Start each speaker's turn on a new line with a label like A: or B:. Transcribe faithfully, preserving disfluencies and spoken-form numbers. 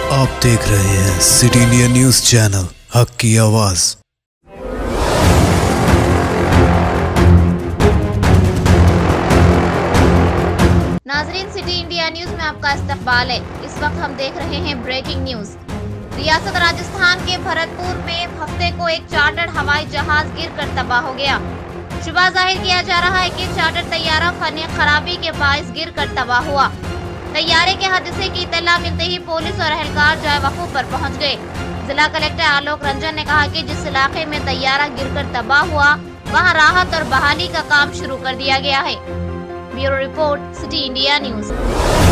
A: आप देख रहे हैं सिटी इंडिया न्यूज चैनल, हक की आवाज।
B: नाजरीन, सिटी इंडिया न्यूज में आपका इस्तकबाल है। इस वक्त हम देख रहे हैं ब्रेकिंग न्यूज। रियासत राजस्थान के भरतपुर में हफ्ते को एक चार्टर्ड हवाई जहाज गिरकर तबाह हो गया। शुबा जाहिर किया जा रहा है कि चार्टर्ड तैयारा फनी खराबी के बाइस गिरकर तबाह हुआ। तैयारे के हादसे की इत्तला मिलते ही पुलिस और एहलकार जाए वकूफ पर पहुंच गए। जिला कलेक्टर आलोक रंजन ने कहा कि जिस इलाके में तैयारा गिरकर तबाह हुआ वहां राहत और बहाली का काम शुरू कर दिया गया है। Bureau report, city India news.